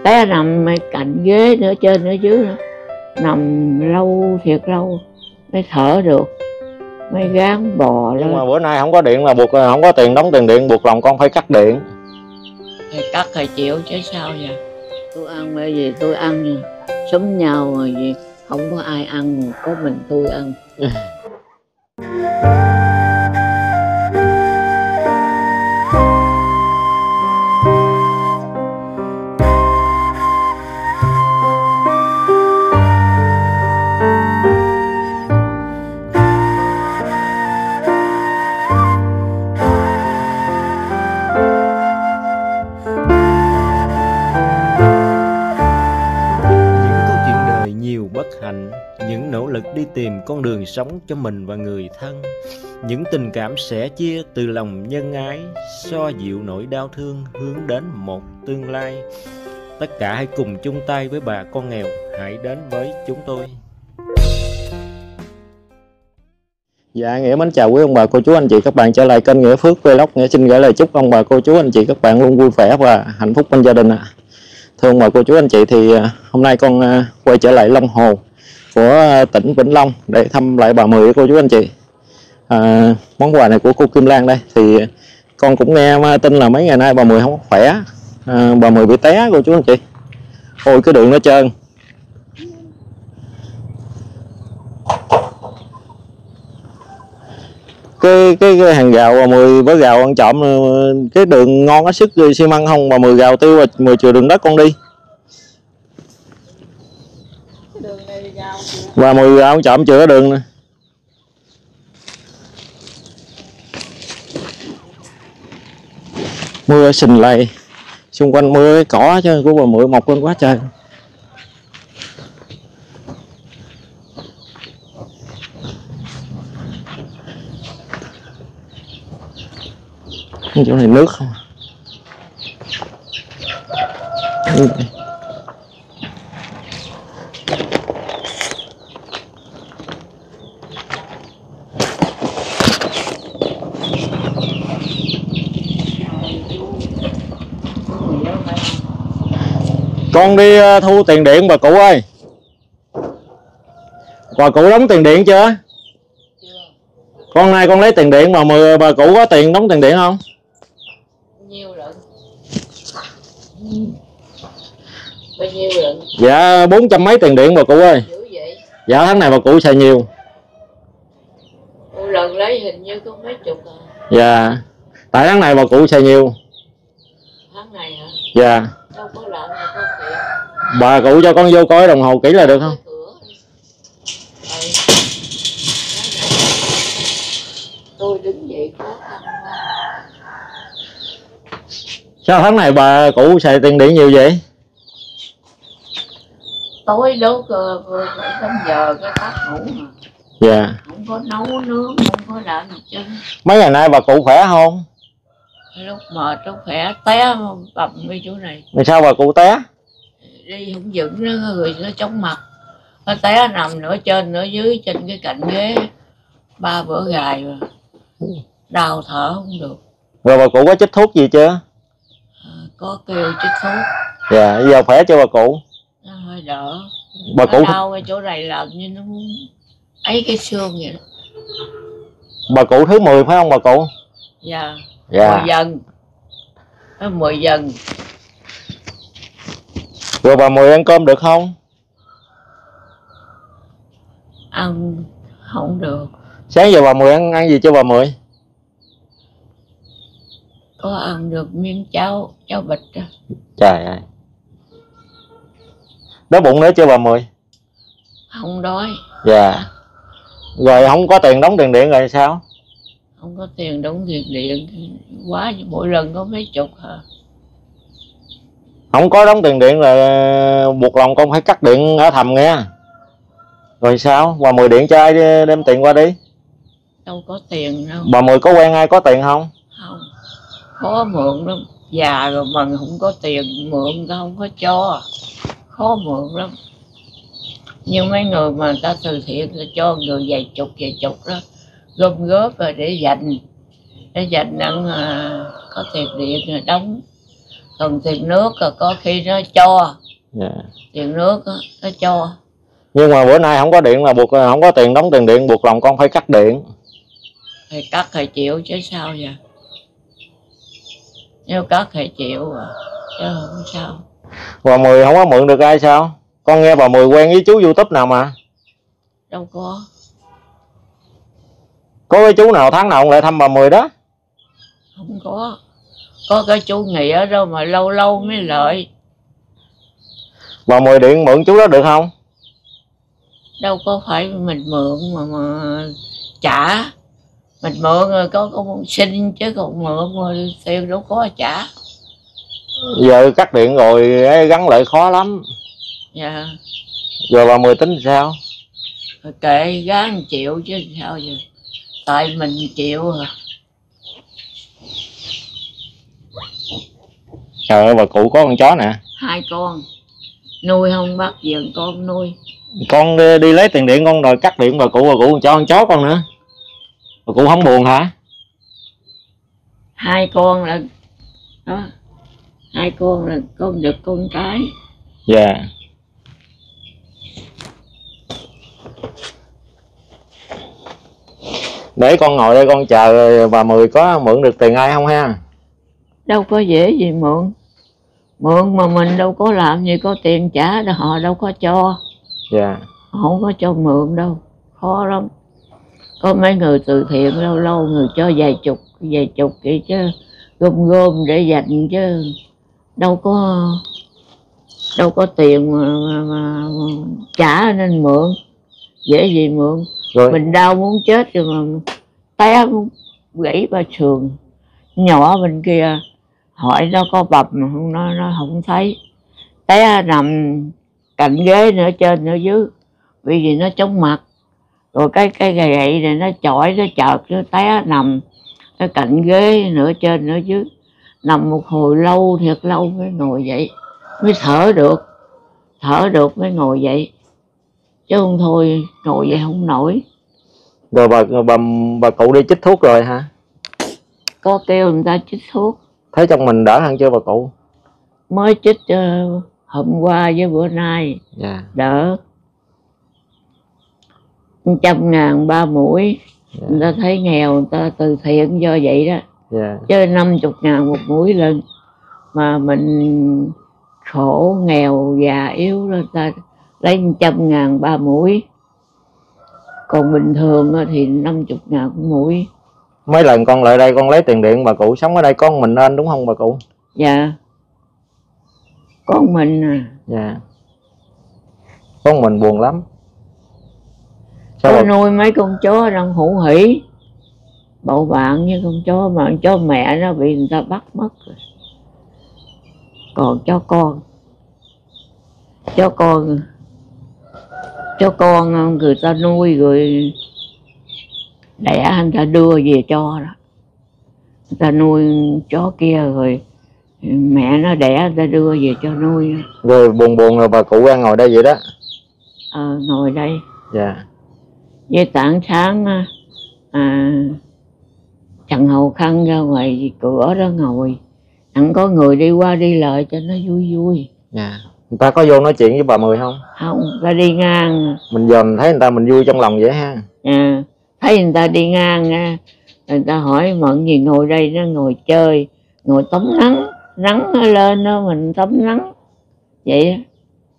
té nằm cạnh ghế nữa, trên nữa dưới nữa, nằm lâu thiệt lâu mới thở được, mới gắng bò lên. Nhưng mà bữa nay không có điện là buộc, không có tiền đóng tiền điện, buộc lòng con phải cắt điện. Thì cắt thì chịu chứ sao vậy. Tôi ăn bởi vì tôi ăn xúm nhau rồi gì, không có ai ăn, có mình tôi ăn. Những nỗ lực đi tìm con đường sống cho mình và người thân, những tình cảm sẻ chia từ lòng nhân ái, xoa dịu nỗi đau thương hướng đến một tương lai. Tất cả hãy cùng chung tay với bà con nghèo, hãy đến với chúng tôi. Dạ, Nghĩa mến chào quý ông bà cô chú anh chị các bạn trở lại kênh Nghĩa Phước Vlog. Nghĩa xin gửi lời chúc ông bà cô chú anh chị các bạn luôn vui vẻ và hạnh phúc bên gia đình ạ. Thưa ông bà cô chú anh chị, thì hôm nay con quay trở lại Long Hồ của tỉnh Vĩnh Long để thăm lại bà Mười cô chú anh chị. Món quà này của cô Kim Lan đây, thì con cũng nghe tin là mấy ngày nay bà Mười không khỏe, bà Mười bị té cô chú anh chị. Ôi cái đường nó trơn. Cái hàng rào bà Mười với rào ăn trộm, cái đường ngon hết sức xi măng không, bà Mười rào tiêu và Mười chừa đường đất con đi. Bà Mười rào ăn trộm chừa đường nè. Mưa sình lầy, xung quanh mưa cái cỏ chứ của bà Mười mọc lên quá trời. Chỗ này nước không? Con đi thu tiền điện bà cụ ơi. Bà cụ đóng tiền điện chưa? Con nay con lấy tiền điện mà bà cụ có tiền đóng tiền điện không? Nhiêu lận? Bao nhiêu lận? Dạ 400 mấy tiền điện bà cụ ơi. Dữ vậy? Dạ tháng này bà cụ xài nhiều. Một lần lấy hình như có mấy chục à. Dạ. Tại tháng này bà cụ xài nhiều. Tháng này hả? Dạ. Đâu có lợn mà có tiền. Bà cụ cho con vô coi đồng hồ kỹ là được không? Tôi đứng dậy khó khăn quá. Sao tháng này bà cụ xài tiền điện nhiều vậy? Tối đốt đến giờ cái tắt ngủ mà. Dạ. Không có nấu nướng, không có làm gì chứ. Mấy ngày nay bà cụ khỏe không? Lúc mệt, lúc khỏe té bầm cái chỗ này. Vì sao bà cụ té? Đi không vững nó người nó chóng mặt. Nó té nằm nửa trên nửa dưới trên cái cạnh ghế 3 bữa gài mà. Đau thở không được. Rồi bà cụ có chích thuốc gì chưa? Có kêu chích thuốc. Dạ, giờ khỏe chưa bà cụ? Nó hơi đỡ. Bà cụ đau cái chỗ này làm như nó muốn ấy cái xương vậy đó. Bà cụ thứ 10 phải không bà cụ? Dạ. Dạ. 10 dần. Nó 10 dần. Rồi bà Mười ăn cơm được không? Ăn không được. Sáng giờ bà Mười ăn gì chưa bà Mười? Có ăn được miếng cháo bịch đó. Trời ơi. Đói bụng nữa chưa bà Mười? Không đói. Dạ. Rồi không có tiền đóng tiền điện rồi sao? Không có tiền đóng tiền điện quá, mỗi lần có mấy chục hả? Không có đóng tiền điện là buộc lòng con phải cắt điện ở thầm nghe. Rồi sao? Bà Mười điện cho ai đem tiền qua đi? Đâu có tiền đâu. Bà Mười có quen ai có tiền không? Không. Khó mượn lắm. Già rồi mà không có tiền mượn ta không có cho. Khó mượn lắm. Như mấy người mà người ta từ thiện ta cho người vài chục đó, gom góp rồi để dành ăn, có tiền điện rồi đóng. Còn tiền nước có khi nó cho. Dạ. Tiền nước nó cho. Nhưng mà bữa nay không có điện là buộc, không có tiền đóng tiền điện, buộc lòng con phải cắt điện. Thì cắt thì chịu chứ sao vậy? Nếu cắt thì chịu à, chứ không sao. Bà Mười không có mượn được ai sao? Con nghe bà Mười quen với chú YouTube nào mà. Đâu có. Có cái chú nào tháng nào ông lại thăm bà Mười đó? Không có. Có cái chú Nghĩa đâu mà lâu lâu mới lợi. Bà Mười điện mượn chú đó được không? Đâu có phải mình mượn mà trả. Mình mượn rồi có xin chứ còn mượn rồi tiền đâu có trả. Giờ cắt điện rồi gắn lại khó lắm. Dạ. Giờ bà Mười tính sao? Rồi kệ gán chịu chứ sao giờ. Tại mình chịu à. Trời ơi, bà cụ có con chó nè. 2 con. Nuôi không bắt giận con nuôi. Con đi lấy tiền điện con đòi cắt điện bà cụ cho con chó con nữa. Bà cụ không buồn hả? 2 con là đó. 2 con là con đực con cái. Dạ. Để con ngồi đây con chờ bà Mười có mượn được tiền ai không ha? Đâu có dễ gì mượn. Mượn mà mình đâu có làm gì có tiền trả, họ đâu có cho. Dạ. Họ không có cho mượn đâu. Khó lắm. Có mấy người từ thiện lâu lâu người cho vài chục vậy chứ. Gom để dành chứ. Đâu có tiền mà trả nên mượn. Dễ gì mượn. Rồi. Mình đau muốn chết rồi mà té gãy ba sườn. Nhỏ bên kia hỏi nó có bầm không, nó không thấy. Té nằm cạnh ghế nữa trên nữa dưới. Vì gì nó chóng mặt. Rồi cái gậy này nó chọi nó chợt nó té nằm cái cạnh ghế nửa trên nửa dưới. Nằm một hồi lâu thiệt lâu mới ngồi dậy. Mới thở được mới ngồi dậy. Chứ không thôi ngồi dậy không nổi. Rồi bà cụ đi chích thuốc rồi hả? Có kêu người ta chích thuốc. Thấy trong mình đỡ hơn chưa bà cụ? Mới chích hôm qua với bữa nay. Dạ. Đỡ. 100.000 3 mũi. Dạ. Người ta thấy nghèo người ta từ thiện do vậy đó. Dạ. Chứ 50.000 một mũi lên. Mà mình khổ nghèo già yếu đó, ta lấy 100.000 3 mũi. Còn bình thường thì 50.000 một mũi. Mấy lần con lại đây con lấy tiền điện bà cụ sống ở đây con mình nên đúng không bà cụ? Dạ. Con mình à. Dạ. Con mình buồn lắm. Sao có nuôi mấy con chó đang hữu hỉ. Bầu bạn với con chó mà con chó mẹ nó bị người ta bắt mất rồi. Còn chó con người ta nuôi rồi đẻ người ta đưa về cho đó. Người ta nuôi chó kia rồi mẹ nó đẻ người ta đưa về cho nuôi. Rồi buồn rồi bà cụ đang ngồi đây vậy đó. Ngồi đây. Dạ. Với tảng sáng Trần Hầu Khăn ra ngoài cửa đó ngồi. Chẳng có người đi qua đi lại cho nó vui. Dạ. Người ta có vô nói chuyện với bà Mười không? Không, ta đi ngang. Mình dòm thấy người ta mình vui trong lòng vậy ha. Thấy người ta đi ngang, người ta hỏi mận gì ngồi đây, nó ngồi chơi, ngồi tắm nắng. Nắng nó lên đó mình tắm nắng. Vậy đó.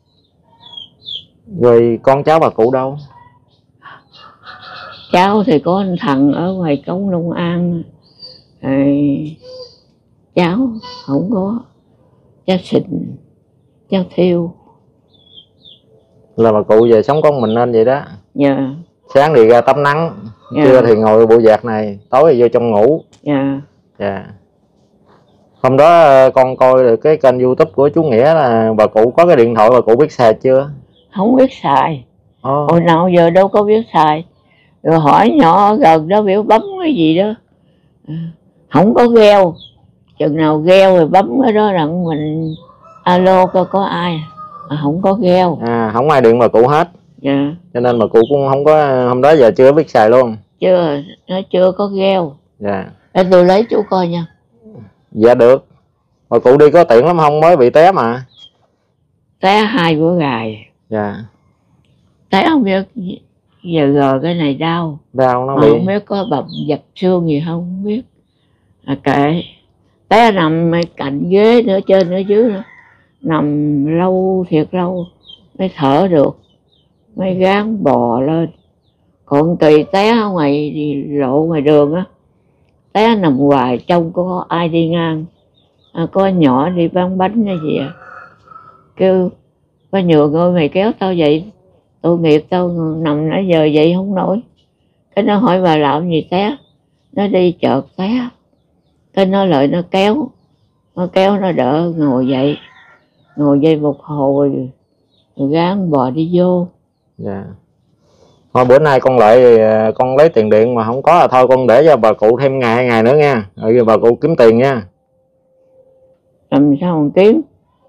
Rồi con cháu bà cụ đâu? Cháu thì có anh thằng ở ngoài cống Long An. Cháu không có. Cháu Sình, cháu Thiêu. Là bà cụ về sống con mình nên vậy đó. Dạ. Sáng thì ra tắm nắng, trưa thì ngồi bộ vạc này, tối thì vô trong ngủ. Dạ. Dạ. Hôm đó con coi được cái kênh YouTube của chú Nghĩa là bà cụ có cái điện thoại, bà cụ biết xài chưa? Không biết xài. Hồi nào giờ đâu có biết xài. Rồi hỏi nhỏ gần đó biểu bấm cái gì đó. Không có gheo. Chừng nào gheo rồi bấm cái đó rằng mình alo coi có ai. Không có gheo. Không ai điện bà cụ hết. Dạ. Cho nên bà cụ cũng không có, hôm đó giờ chưa biết xài luôn. Nó chưa có gheo. Dạ. Để tôi lấy chú coi nha. Dạ được. Bà cụ đi có tiện lắm không, mới bị té mà. Té 2 bữa gài. Dạ. Té không biết giờ gờ cái này đau. Đau nó mà bị. không biết có bầm dập xương gì không biết. Kệ. Té nằm cạnh ghế nữa, trên nữa dưới nữa. Nằm lâu thiệt lâu mới thở được, mới gắng bò lên. Còn Kỳ té ở ngoài lộ ngoài đường á, té nằm hoài trông có ai đi ngang, có nhỏ đi bán bánh hay gì kêu có nhường ơi mày kéo tao dậy, tội nghiệp tao nằm nãy giờ dậy không nổi. Cái nó hỏi bà làm gì té, nó đi chợt té. Cái nó lại nó kéo nó đỡ ngồi dậy một hồi rồi gắng bò đi vô. Dạ. Thôi bữa nay con lại con lấy tiền điện mà không có là thôi con để cho bà cụ thêm ngày 2 ngày nữa nha, rồi bà cụ kiếm tiền nha. Làm sao còn kiếm,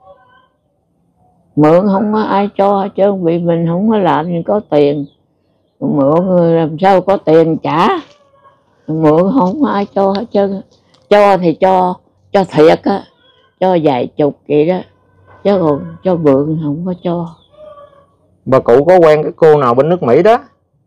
mượn không có ai cho chứ, vì mình không có làm gì có tiền. Mượn làm sao có tiền trả, mượn không có ai cho hết trơn. Cho thì cho thiệt á, cho vài chục vậy đó, chứ còn cho mượn không có cho. Bà cụ có quen cái cô nào bên nước Mỹ đó?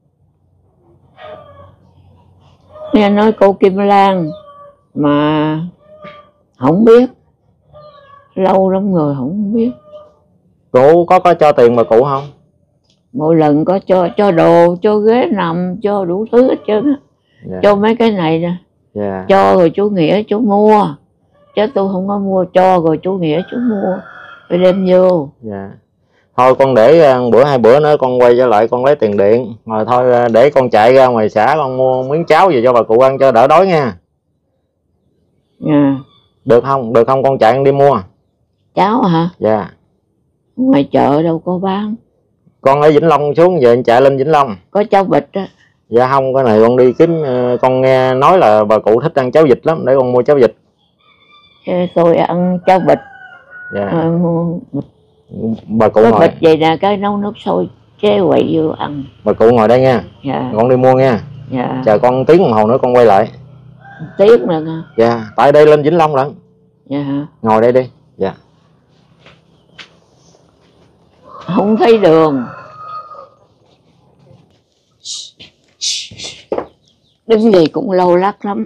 Nghe nói cô Kim Lan mà không biết, lâu lắm rồi không biết. Cụ có cho tiền bà cụ không? Mỗi lần có cho đồ, cho ghế nằm, cho đủ thứ hết trơn á. Dạ. Cho mấy cái này nè. Dạ. Cho rồi chú Nghĩa chú mua, chứ tôi không có mua. Cho rồi chú Nghĩa chú mua rồi đem vô. Dạ. Thôi con để bữa 2 bữa nữa con quay trở lại con lấy tiền điện, rồi thôi để con chạy ra ngoài xã con mua miếng cháo về cho bà cụ ăn cho đỡ đói nha. Dạ. Được không? Được không, con chạy con đi mua. Cháo hả? Dạ. Ngoài chợ đâu có bán. Con ở Vĩnh Long xuống, giờ anh chạy lên Vĩnh Long. Có cháo vịt á. Dạ không, cái này con đi kiếm, con nghe nói là bà cụ thích ăn cháo vịt lắm, để con mua cháo vịt. Tôi ăn cháo vịt. Dạ. Mua vịt. Bà cụ có ngồi. Vịt vậy nè, cái nấu nước sôi chế quậy vô ăn. Bà cụ ngồi đây nha. Dạ. Con đi mua nha. Dạ. Chờ con tiếng đồng hồ nữa con quay lại. Tiếc nữa nha. Dạ, tại đây lên Vĩnh Long lận. Dạ. Ngồi đây đi. Dạ. Không thấy đường. Đứng gì cũng lâu lắc lắm.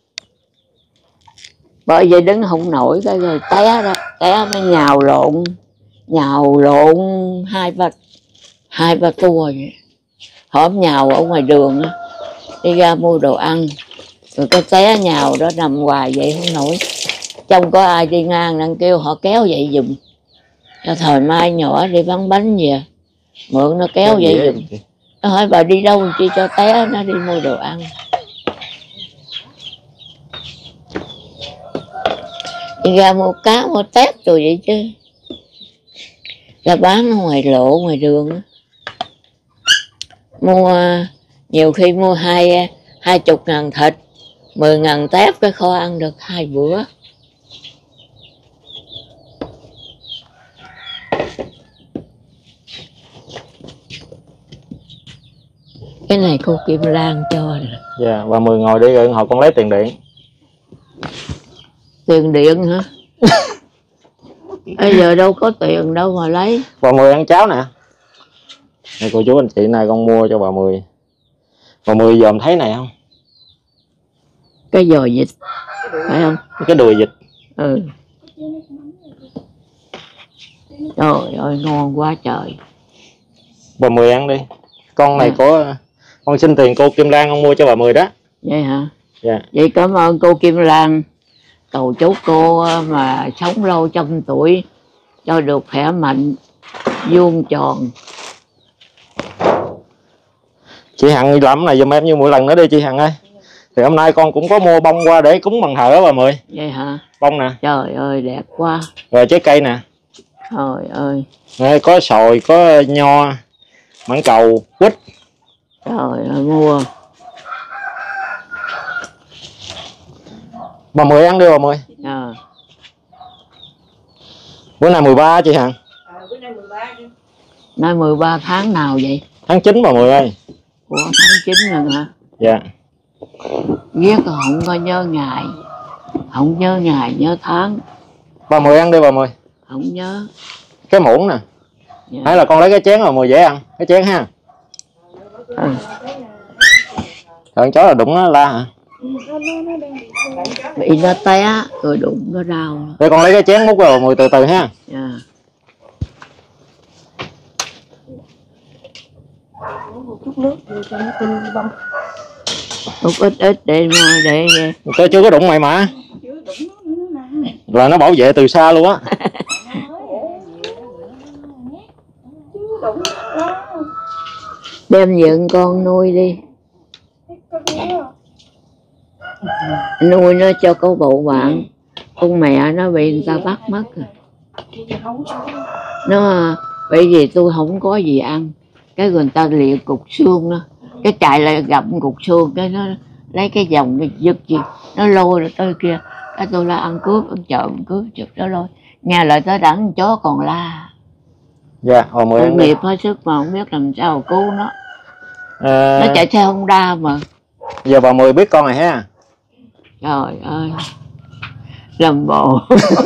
Bởi vậy đứng không nổi, cái rồi té đó, té mới nhào lộn hai ba tua vậy. Hổm nhào ở ngoài đường á, đi ra mua đồ ăn, rồi cái té nhào đó nằm hoài vậy không nổi. Trông có ai đi ngang đang kêu họ kéo dậy giùm, cho thời mai nhỏ đi bán bánh gì mượn nó kéo dậy giùm. Nó hỏi bà đi đâu chi cho té, nó đi mua đồ ăn. Đi ra mua cá mua tép rồi vậy chứ, ra bán ở ngoài lộ ngoài đường á. Mua nhiều khi mua 20.000 thịt, 10.000 tép, cái kho ăn được 2 bữa. Cái này cô Kim Lan cho rồi. Dạ, bà Mười ngồi đi rồi họ con lấy tiền điện. Tiền điện hả? Bây giờ đâu có tiền đâu mà lấy. Bà Mười ăn cháo nè. Đây, cô chú anh chị này con mua cho bà Mười. Bà Mười dòm thấy này không? Cái giò vịt phải không? Cái đùi vịt. Ừ. Trời ơi ngon quá trời. Bà Mười ăn đi. Con này Dạ. của con xin tiền cô Kim Lan con mua cho bà Mười đó. Vậy hả? Dạ. Vậy cảm ơn cô Kim Lan. Cầu chúc cô mà sống lâu 100 tuổi, cho được khỏe mạnh, vuông tròn. Chị Hằng làm này giùm em như mỗi lần nữa đi chị Hằng ơi. Thì hôm nay con cũng có mua bông qua để cúng bàn thờ đó bà Mười. Vậy hả? Bông nè. Trời ơi đẹp quá. Rồi trái cây nè. Trời ơi. Đây, có xoài, có nho, mãng cầu, quýt. Trời ơi mua. Bà Mười ăn đi bà Mười. À. Bữa nay 13 chị Hằng. Bữa nay 13 chứ. Nay 13 tháng nào vậy? Tháng 9 bà Mười ơi. Ủa tháng 9 rồi hả? Dạ. Viết không có nhớ ngày, không nhớ ngày nhớ tháng. Bà Mười ăn đi bà Mười. Không nhớ. Cái muỗng nè. Dạ. Hay là con lấy cái chén bà Mười dễ ăn. Cái chén ha. Ừ. Con chó là đụng nó la hả? Bị nó té rồi đụng nó đau. Để con lấy cái chén múc rồi bà Mười từ từ ha. Dạ. Một chút nước vô cho nó tinh bông. Một ít để Tôi chưa có đụng mày mà. Chưa đụng nó nữa nè. Là nó bảo vệ từ xa luôn á. Chưa đụng nó. đem dựng con nuôi đi. Nuôi nó cho có bộ bạn. Con mẹ nó bị người ta bắt mất rồi. Nó bởi vì tôi không có gì ăn, cái người ta liệt cục xương đó, cái chạy lại gặp cục xương, cái nó lấy cái vòng cái giật gì nó lôi rồi tới kia, cái tôi la ăn cướp, ăn trộm, ăn cướp chụp nó lôi, nghe lời tới đẳng chó còn la. Dạ, hồi mười tội ăn nghiệp hết sức mà không biết làm sao cứu nó. À, Nó chạy xe Honda mà. giờ bà Mười biết con này ha. Trời ơi, làm bộ.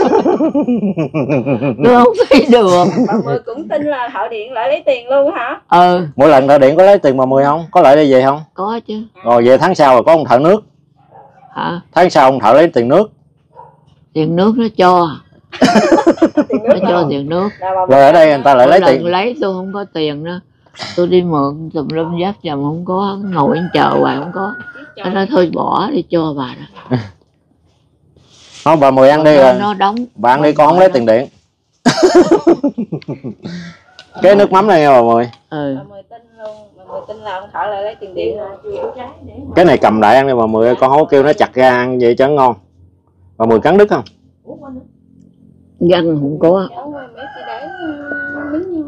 Tôi không thấy được. Bà Mười cũng tin là thợ điện lại lấy tiền luôn hả? Ừ, Mỗi lần thợ điện có lấy tiền bà Mười không? Có lại đây về không? có chứ. Rồi về tháng sau rồi có ông thợ nước. Hả? Tháng sau ông thợ lấy tiền nước. Tiền nước nó cho. Tiền Nó nước cho nào? tiền nước. Rồi ở đây người ta lại Mỗi lấy lần tiền. lấy tôi không có tiền nữa. Tôi đi mượn tùm lum giáp chồng không có, ngồi chờ hoài không có. Nó nói thôi bỏ đi cho bà đó. Thôi bà Mười ăn đi rồi. Nó đóng. Bà ăn đi con không lấy tiền điện. Cái nước mắm này nha bà Mười. Ừ. Bà Mười tin luôn, bà Mười tin là ông thợ lại lấy tiền điện rồi. Cái này cầm lại ăn đi bà Mười, con không có kêu nó chặt ra ăn vậy cho nó ngon. Bà Mười cắn đứt không? Dân không có. Cháu ơi, mấy chị để miếng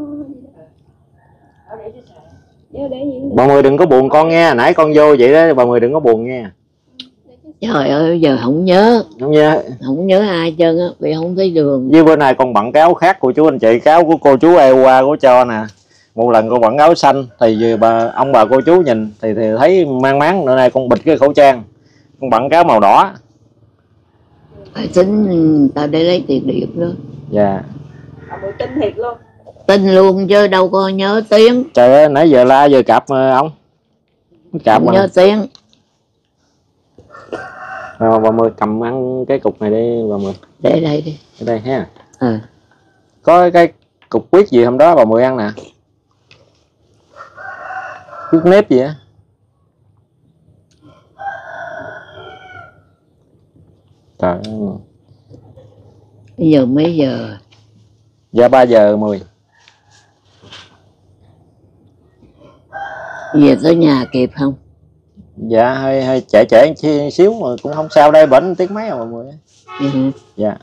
vô để gì? Bà Mười đừng có buồn con nghe, nãy con vô vậy đó, bà Mười đừng có buồn nghe. Trời ơi, giờ không nhớ. Không nhớ Ai trơn á, vì không thấy đường. với bữa nay con bận cái áo khác của chú anh chị, cái áo của cô chú Ewa của cho nè. Một lần con bận áo xanh thì ông bà cô chú nhìn thì thấy mang máng, bữa nay con bịt cái khẩu trang, con bận cái áo màu đỏ. Phải tính tao để lấy tiền điện nữa. Dạ. Bà Mười tin thiệt luôn. Tin luôn chứ đâu có nhớ tiếng. Trời ơi, nãy giờ la giờ cạp ông. Cạp Không nhớ tiếng. Rồi bà Mười cầm ăn cái cục này đi bà Mười. Để đây đi. Ở đây ha. Ừ. Có cái cục quyết gì hôm đó bà Mười ăn nè. Quyết nếp gì á. Trời ơi. Bây giờ mấy giờ? Dạ 3 giờ 10. Về tới nhà kịp không? Dạ hơi trễ xíu mà cũng không sao, đây bển tiếng mấy rồi mọi người. Ừ. Dạ.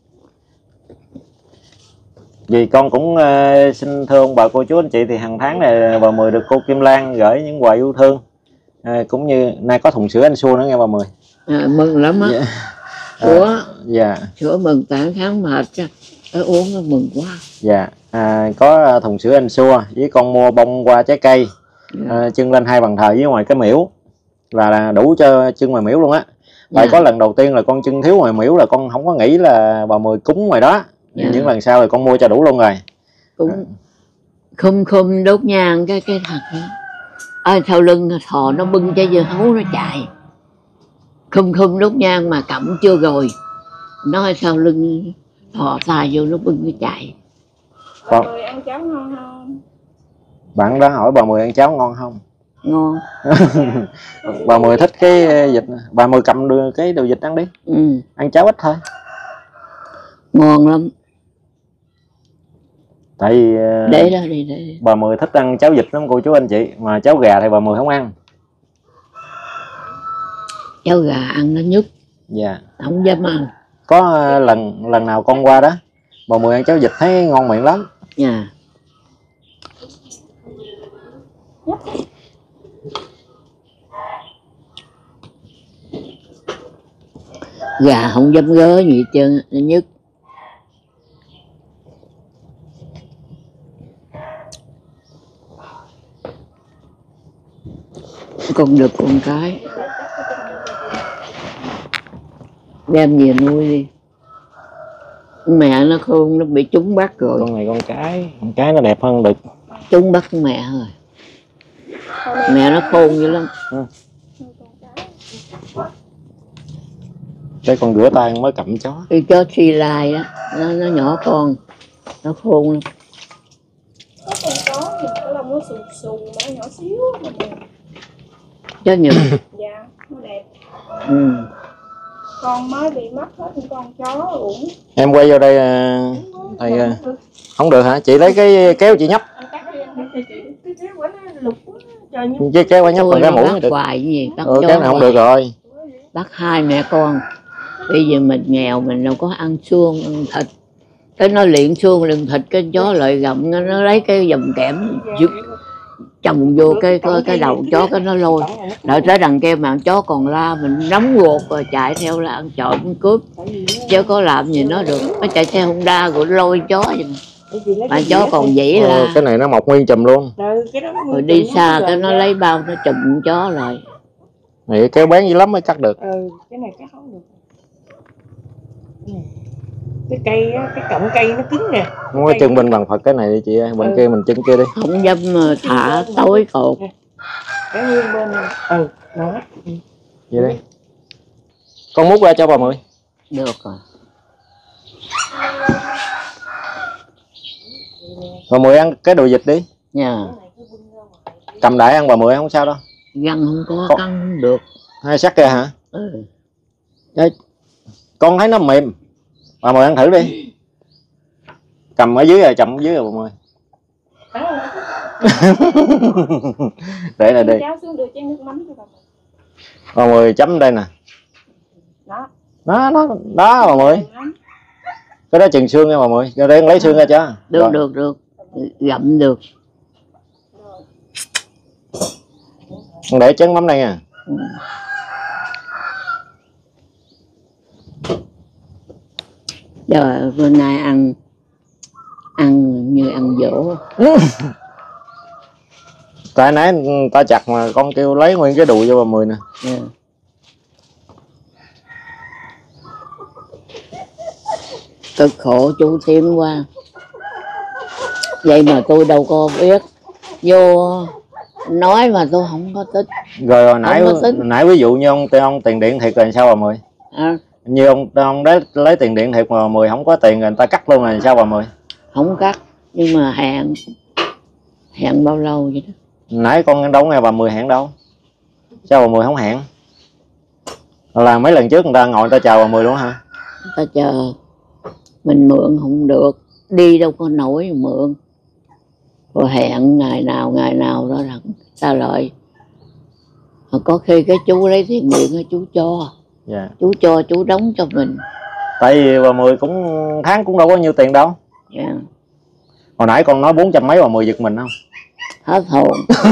Vì con cũng xin thưa ông bà cô chú anh chị, thì hàng tháng này bà Mười được cô Kim Lan gửi những quà yêu thương, cũng như nay có thùng sữa anh Xua nữa nghe bà Mười. Mừng lắm á. Dạ. Sữa. Dạ. Sữa mừng tảng tháng mệt chứ. Uống nó mừng quá. Dạ. Có thùng sữa anh Xua với con mua bông hoa trái cây, trưng lên 2 bàn thờ với ngoài cái miễu là đủ cho trưng ngoài miễu luôn á. Tại có lần đầu tiên là con trưng thiếu ngoài miễu là con không có nghĩ là bà Mười cúng ngoài đó. Những lần sau thì con mua cho đủ luôn rồi. Cũng khum đốt nhang cái thật đó. Sau lưng thò nó bưng chai dưa hấu nó chạy. Khum đốt nhang mà cẩm chưa rồi. Nó sau lưng thò tay vô nó bưng nó chạy. Bà Mười ăn cháo ngon không? Bạn đó hỏi bà Mười ăn cháo ngon không? Ngon. Bà Mười thích cái vịt, bà Mười cầm cái đồ vịt ăn đi. Ừ. Ăn cháo ít thôi. Ngon lắm. Tại vì Để đó đi. bà Mười thích ăn cháo vịt lắm cô chú anh chị, mà cháo gà thì bà Mười không ăn. Cháo gà ăn nó nhức. Dạ. Không dám ăn. Có lần nào con qua đó bà Mười ăn cháo vịt thấy ngon miệng lắm. Dạ. Gà không dám gớ gì hết trơn, nó nhức. Con đực con cái đem về nuôi đi. Mẹ nó khôn, nó bị trúng bắt rồi. Con này con cái nó đẹp hơn được. Trúng bắt mẹ rồi. Mẹ nó khôn dữ lắm. Cái con rửa tay mới cầm chó. Cái chó Sri Lai á, nó nhỏ con, nó khôn lắm. Có con chó thì cái lông nó xù xù mà nhỏ xíu mà Chó nhật. dạ nó đẹp. Ừ. Con mới bị mất hết những con chó uổng. Em quay vô đây thầy không được hả? Chị lấy cái kéo chị nhấp. Cái kéo quả nó lục quá trời như Cái kéo qua nhấp bằng cái mũi bắt được. hoài cái gì, bắt Cái này không được rồi. Bắt hai mẹ con. Bây giờ mình nghèo mình đâu có ăn xương ăn thịt, cái nó luyện xương luyện thịt, cái chó lợi gặm nó lấy cái dòng kẽm chồng vô cái đầu chó, cái nó lôi đợi tới đằng kia mà chó còn la mình nóng ruột rồi chạy theo là ăn trộm ăn cướp, chứ có làm gì nó được. Nó chạy xe Honda rồi lôi chó vậy mà chó còn dĩ la. Cái này nó mọc nguyên chùm luôn. Rồi đi xa cái nó lấy bao nó chùm chó rồi. Này kéo bén dữ lắm mới cắt được. Cái này cắt không được. Cái cây á, cái cọng cây nó cứng nè. Muốn cái chân bên bằng Phật cái này đi chị ơi, bên kia mình chân kia đi. Không dám thả tối cột. Cái nguyên bên này. Đó. Vậy đi. Con múc ra cho bà Mười. Được rồi. Bà Mười ăn cái đồ vịt đi. Nha. Cầm đại ăn bà Mười không sao đâu. Găng không có, căng không được. Hai sắc kìa hả? Ừ. Con thấy nó mềm. Bà Mười ăn thử đi. Cầm ở dưới rồi, chậm ở dưới rồi bà Mười. Để này đi. cháu xuống đưa chén nước mắm cho bà. Bà Mười chấm đây nè. Đó. Đó bà Mười. Cái đó chừng xương nha bà Mười. Cho đây lấy xương ra cho. Được. Gặm được. Con để chén mắm đây nha. Ừ. Giờ bữa nay ăn như ăn dỗ. Tại nãy ta chặt mà con kêu lấy nguyên cái đùi cho bà Mười nè. Yeah. Cực khổ chú Thiếm quá. Vậy mà tôi đâu có biết. Vô nói mà tôi không có thích. Rồi nãy ví dụ như ông tiền điện thiệt rồi sao bà Mười? Như ông lấy tiền điện thiệt mà bà Mười không có tiền rồi người ta cắt luôn rồi sao bà Mười? Không cắt, nhưng mà hẹn bao lâu vậy đó. Nãy con đâu nghe bà Mười hẹn đâu. Sao bà Mười không hẹn? Là mấy lần trước người ta ngồi người ta chào bà Mười luôn hả? Người ta chờ. Mình mượn không được, đi đâu có nổi mượn. Rồi hẹn ngày nào đó là ta lợi. Có khi cái chú lấy tiền điện chú cho. Dạ. Chú cho chú đóng cho mình. Tại vì bà Mười cũng tháng cũng đâu có nhiêu tiền đâu. Yeah. Hồi nãy con nói 400 mấy bà Mười giật mình không? Hết hồn.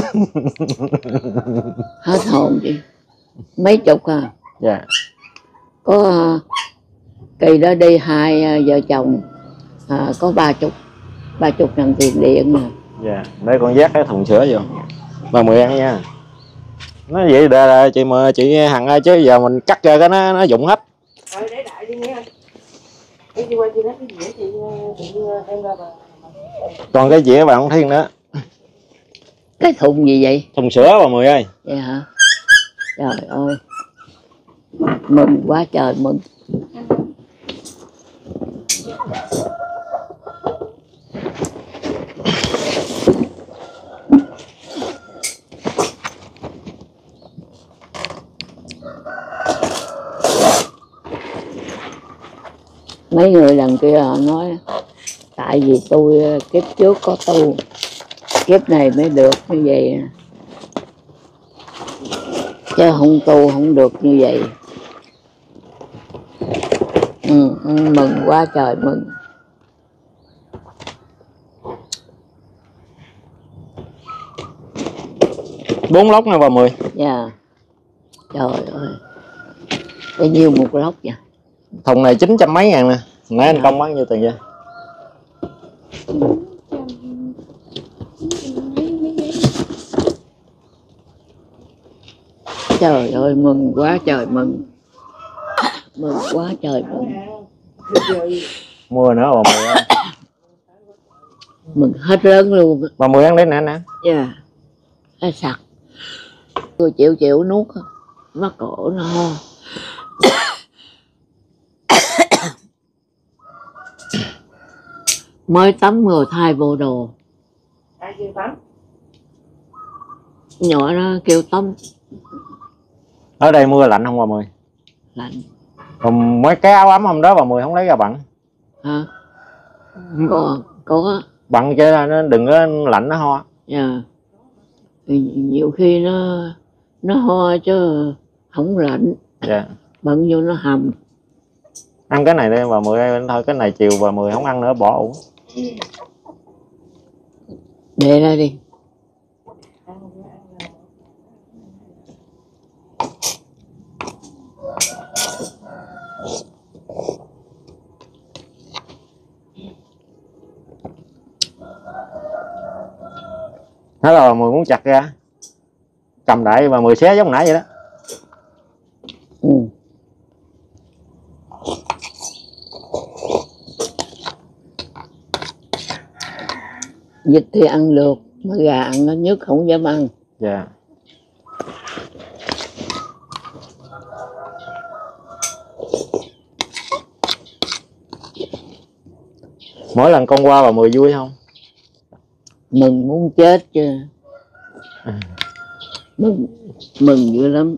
Hết hồn chị. Mấy chục à. Dạ. Có kỳ đó đi hai vợ chồng có 30 ngàn tiền điện nè. Dạ. Đây con vác cái thùng sữa vô. Bà Mười ăn nha. Nói vậy là chị Hằng ơi, chứ giờ mình cắt ra cái nó rụng hết. Để đại đi nha. Cái chị quay chị lấy cái dĩa chị em ra bà. Còn cái dĩa bà không thiên nữa. Cái thùng gì vậy? Thùng sữa bà Mười ơi. Vậy hả? Trời ơi. Mừng quá trời mừng. Mấy người lần kia họ nói tại vì tôi kiếp trước có tu, kiếp này mới được như vậy, chứ không tu không được như vậy. Mừng quá trời mừng. Bốn lốc nè bà Mười. Dạ. Trời ơi. Bao nhiêu một lốc vậy? Thùng này 900 mấy ngàn nè. Nãy anh Công bán nhiêu tiền vậy? Trời ơi mừng quá trời mừng. Mừng quá trời mừng. Mua nữa bà Mười ơi. Mừng hết lớn luôn. Bà Mười ăn đi nè nè. Dạ. Cái sặc. Tôi chịu nuốt. Mắc cổ nó ho. Mới tắm rồi thay bộ đồ. Ai kêu tắm? Nhỏ nó kêu tắm. Ở đây mưa lạnh không bà Mười? Lạnh. Còn mấy cái áo ấm hôm đó bà Mười không lấy ra bận? Hả? Có. Bận chứ nó đừng có lạnh nó ho. Dạ. Nhiều khi nó ho chứ không lạnh. Dạ. Bận vô nó hầm. Ăn cái này đi bà Mười ơi, thôi cái này chiều bà Mười không ăn nữa bỏ uổng. Để ra đi. Thế là bà Mười muốn chặt ra. Cầm đại bà Mười xé giống nãy vậy đó. Ừ. Vịt thì ăn được, mà gà ăn nó nhức không dám ăn. Dạ. Mỗi lần con qua bà Mười vui không? Mừng muốn chết chứ. Mừng dữ lắm.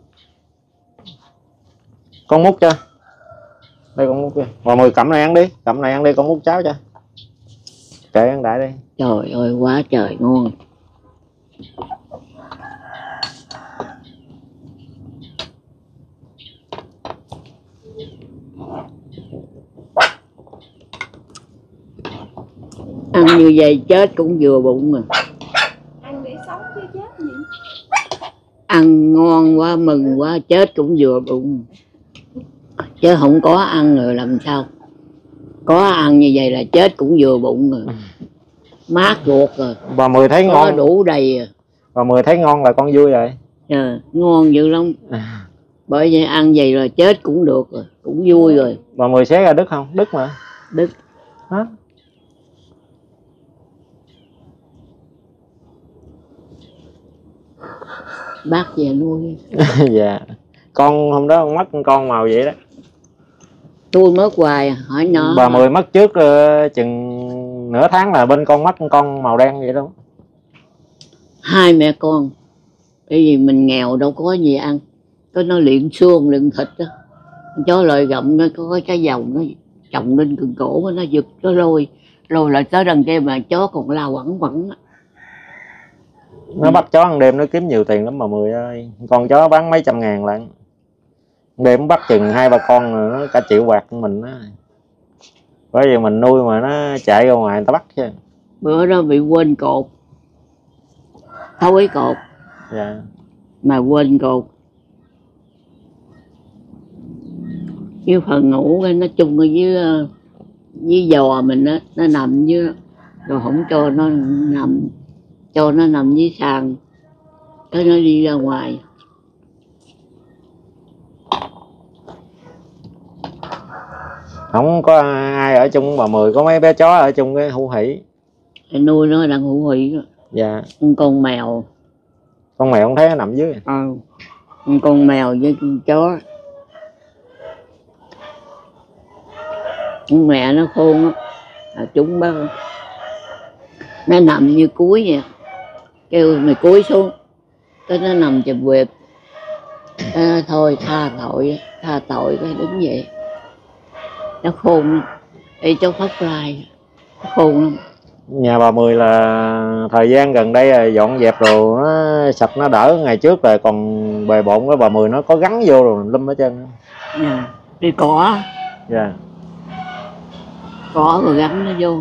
Con múc cho. Đây con múc cho. Bà Mười cầm này ăn đi, cầm này ăn đi, con múc cháo cho. Kệ ăn đại đi. Trời ơi quá trời ngon. Ăn như vậy chết cũng vừa bụng mà. Ăn để sống chứ chết gì. Ăn ngon quá, mừng quá, chết cũng vừa bụng. Chứ không có ăn rồi làm sao. Có ăn như vậy là chết cũng vừa bụng rồi. Mát ruột rồi. Bà Mười thấy có ngon. đủ đầy rồi. Bà Mười thấy ngon là con vui rồi. Ngon dữ lắm. Bởi vậy ăn vậy là chết cũng được rồi, cũng vui rồi. Bà Mười xé ra đứt không? Đứt mà. Đứt. Hả? Bác về nuôi. Dạ. Con hôm đó mất con màu vậy đó. Tôi mất hoài hỏi nó. Bà Mười mất trước chừng nửa tháng là bên con mất con màu đen vậy đó. Hai mẹ con. Bởi vì mình nghèo đâu có gì ăn. Cái nó luyện xương luyện thịt đó. Chó lợi gặm nó có cái dầu nó chồng lên cần cổ nó giật nó lôi lại tới đằng kia mà chó còn la quẩn quẩn. Nó bắt chó ăn đêm nó kiếm nhiều tiền lắm bà Mười ơi. Con chó bán mấy trăm ngàn lận. Đêm bắt chừng 2-3 con rồi nó cả triệu bạc của mình đó. Bởi vì mình nuôi mà nó chạy ra ngoài người ta bắt chứ. Bữa đó bị quên cột. Thối cột. Dạ. Mà quên cột. Cái phần ngủ nó chung ở với giò mình á, nó nằm dưới rồi không cho nó nằm, cho nó nằm dưới sàn, cái nó đi ra ngoài. Không có ai ở chung bà Mười, có mấy bé chó ở chung cái hữu hỉ. Nuôi nó đang hữu hỉ. Dạ. Con mèo. Con mèo không thấy nó nằm dưới. Con mèo với con chó. Con mẹ nó khôn á, chúng nó nằm như cúi vậy, kêu mày cúi xuống, cái nó nằm chụp quẹp, thôi tha tội cái đứng vậy. Nó khôn lắm, y cháu Phóc Lai khôn lắm. Nhà bà Mười là thời gian gần đây là dọn dẹp rồi nó sạch, nó đỡ ngày trước rồi, còn bề bộn của bà Mười nó có gắn vô rồi lâm hết trơn. Đi cỏ. Dạ. Cỏ rồi gắn nó vô.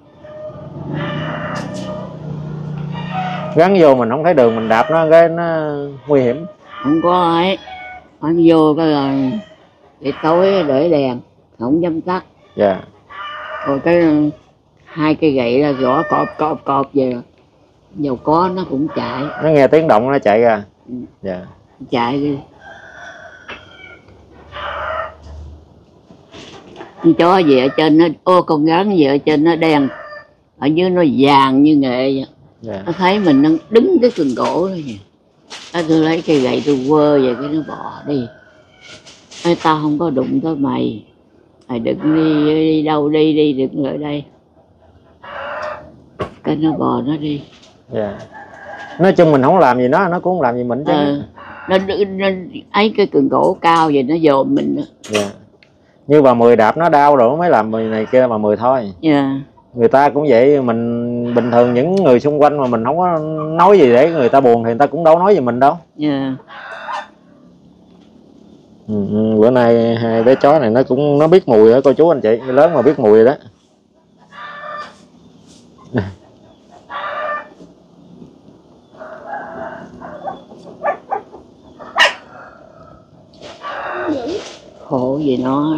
Gắn vô mình không thấy đường mình đạp nó cái nó nguy hiểm. Không có ấy, anh vô cái là để tối để đèn không dám tắt. Dạ. Rồi cái hai cây gậy ra gõ cọp về, dầu có nó cũng chạy. Nó nghe tiếng động nó chạy ra. Dạ. Chạy đi. Con chó về ở trên nó, con rắn về ở trên nó đen, ở dưới nó vàng như nghệ vậy. Dạ. Nó thấy mình nó đứng cái cần cổ thôi vậy. Tôi lấy cây gậy tôi quơ về cái nó bò đi. Ê, tao không có đụng tới mày, mày đừng đi đâu, đi đừng ở đây. Cái nó bò nó đi. Dạ. Nói chung mình không làm gì nó cũng không làm gì mình chứ. Nó ấy cái cần cổ cao vậy nó dồn mình. Dạ. Như bà Mười đạp nó đau rồi mới làm này kia bà Mười thôi. Dạ. Người ta cũng vậy, mình bình thường những người xung quanh mà mình không có nói gì để người ta buồn thì người ta cũng đâu nói gì mình đâu. Dạ. Bữa nay hai bé chó này nó biết mùi đó cô chú anh chị, lớn mà biết mùi rồi đó. Khổ gì nó.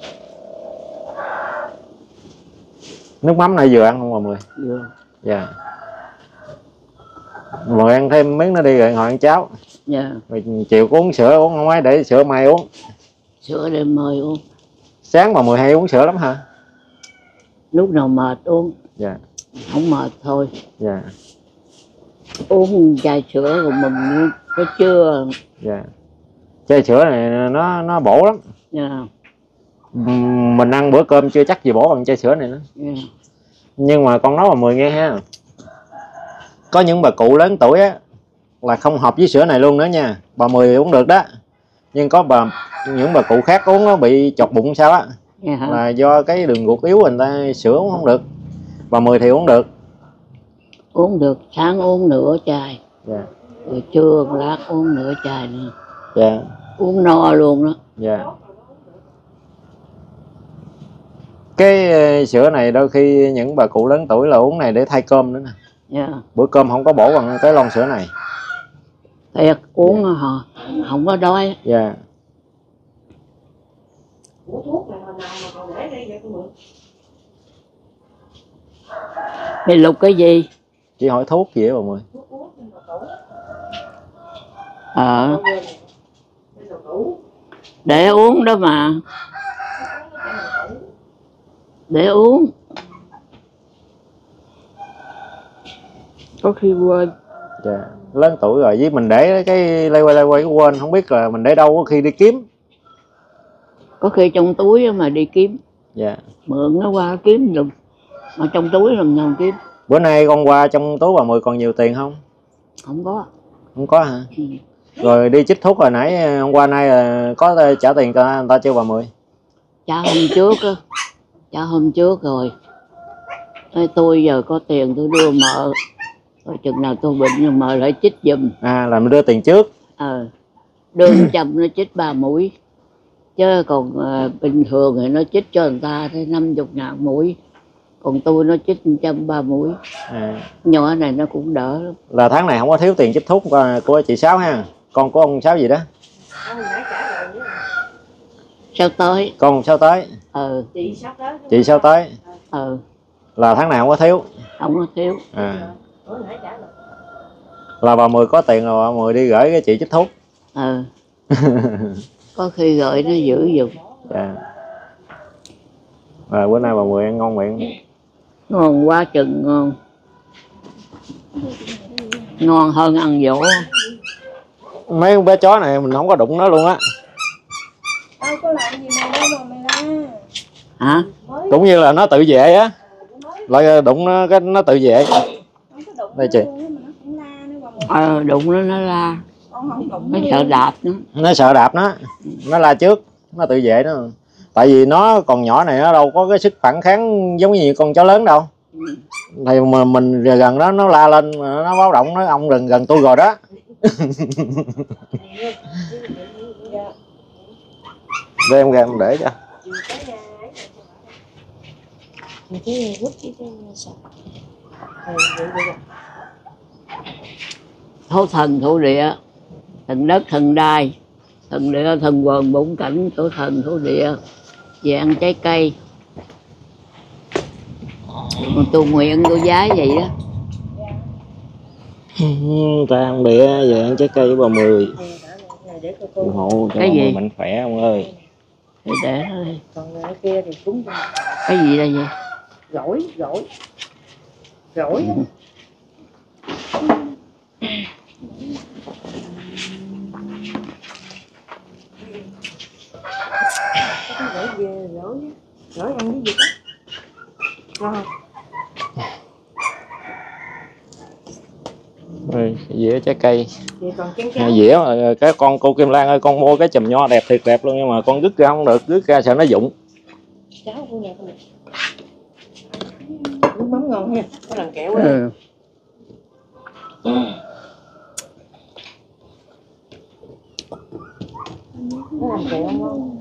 Nước mắm này vừa ăn không bà Mười? Vừa. Dạ. Mười ăn thêm miếng nó đi rồi ngồi ăn cháo. Dạ. Rồi chiều có uống sữa uống không ấy để sữa mai uống. Sữa đêm mời uống. Sáng bà Mười hay uống sữa lắm hả? Lúc nào mệt uống. Dạ. Không mệt thôi. Dạ. Uống chai sữa của mình có chưa. Dạ. Chai sữa này nó bổ lắm. Dạ. Mình ăn bữa cơm chưa chắc gì bổ bằng chai sữa này nữa. Dạ. Nhưng mà con nói bà Mười nghe ha, có những bà cụ lớn tuổi á là không hợp với sữa này luôn nữa nha. Bà Mười uống được đó, nhưng có những bà cụ khác uống nó bị chọt bụng sao á. Dạ. Là do cái đường ruột yếu người ta sữa uống không được. Bà Mười thì uống được. Uống được, sáng uống nửa chai. Dạ. Rồi trưa lát uống nửa chai nữa. Dạ. Uống no luôn đó. Dạ. Cái sữa này đôi khi những bà cụ lớn tuổi là uống này để thay cơm nữa nè. Dạ. Bữa cơm không có bổ bằng cái lon sữa này. Thiệt, uống họ không có đói. Dạ. Thuốc này hồi nào mà còn để đây vậy cô Mượn? Mày lục cái gì? Chỉ hỏi thuốc gì á bà Mười? Thuốc uống trên tủ. Trên tủ. Để uống đó mà. Để uống. Có khi quên. Dạ. Lớn tuổi rồi với mình để cái lay quay quên không biết là mình để đâu, có khi đi kiếm. Có khi trong túi mà đi kiếm. Dạ. Mượn nó qua kiếm dùng. Mà trong túi làm nhau kiếm. Bữa nay con qua trong túi bà Mười còn nhiều tiền không? Không có. Không có hả? Ừ. Rồi đi chích thuốc hồi nãy hôm qua nay là có trả tiền cho người ta chưa bà Mười? Trả hôm trước á. Trả hôm trước rồi. Tôi giờ có tiền tôi đưa mợ. Rồi chừng nào tôi bệnh rồi mợ lại chích giùm. À là mình đưa tiền trước. Đưa chồng nó chích 3 mũi. Chứ còn bình thường thì nó chích cho người ta tới 50.000 mũi. Còn tôi nó chích 130 mũi. Nhỏ này nó cũng đỡ lắm. Là tháng này không có thiếu tiền chích thuốc của chị Sáu ha. Con của ông Sáu gì đó. Sao tới? Con Sáu tới. Chị sắp tới. Chị Sáu tới. Là tháng này không có thiếu. Không có thiếu. Là bà Mười có tiền rồi bà Mười đi gửi cái chị chích thuốc. Có khi gửi nó giữ dùng. Dạ. Rồi bữa nay bà Mười ăn ngon miệng. Ngon quá chừng ngon. Ngon hơn ăn dỗ. Mấy con bé chó này mình không có đụng nó luôn á. Đâu có làm gì mà đâu mà mày la. Hả? Cũng như là nó tự vệ á. Lại đụng nó cái nó tự vệ. Đây chị. Đụng nó la. Con không đụng Nó sợ đạp nó. Nó sợ đạp nó la trước, nó tự vệ nó. Tại vì nó còn nhỏ này nó đâu có cái sức phản kháng giống như con chó lớn đâu. Thì mà mình gần đó nó la lên, nó báo động, nói ông đừng gần tôi rồi đó. Để em ra em để cho. Thổ thần thổ địa, thần đất thần đai, thần địa thần quần bổn cảnh, thổ thần thổ địa, về ăn trái cây. Tôi nguyện tôi giá vậy đó. Ta ăn địa về ăn trái cây với bà Mười. ủng hộ cho cái gì? mạnh khỏe ông ơi. thì để thôi. Còn cái kia thì cúng cho Cái gì đây vậy? gỏi á. Gỏi về gỏi ăn cái gì đó ngon. Rồi, dĩa trái cây. Thì còn chén cháo. Dĩa mà cái con cô Kim Lan ơi, con mua cái chùm nho đẹp thiệt đẹp luôn, nhưng mà con rứt ra không được, rứt ra sợ nó rụng. Cháo của nhà con này. Nước mắm ngon ha, có lần kẹo á. Nó làm kẹo ngon.